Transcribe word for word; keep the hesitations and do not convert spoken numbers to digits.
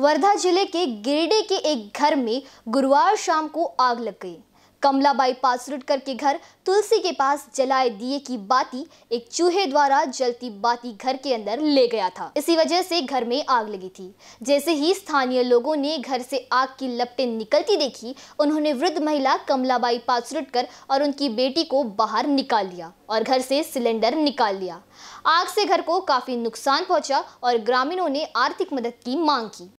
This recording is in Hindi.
वर्धा जिले के गिरिडीह के एक घर में गुरुवार शाम को आग लग गई। कमलाबाई पासरुटकर के घर तुलसी के पास जलाए दिए की बाती एक चूहे द्वारा जलती बाती घर के अंदर ले गया था। इसी वजह से घर में आग लगी थी। जैसे ही स्थानीय लोगों ने घर से आग की लपटें निकलती देखी, उन्होंने वृद्ध महिला कमलाबाई पासरुटकर और उनकी बेटी को बाहर निकाल लिया और घर से सिलेंडर निकाल लिया। आग से घर को काफी नुकसान पहुंचा और ग्रामीणों ने आर्थिक मदद की मांग की।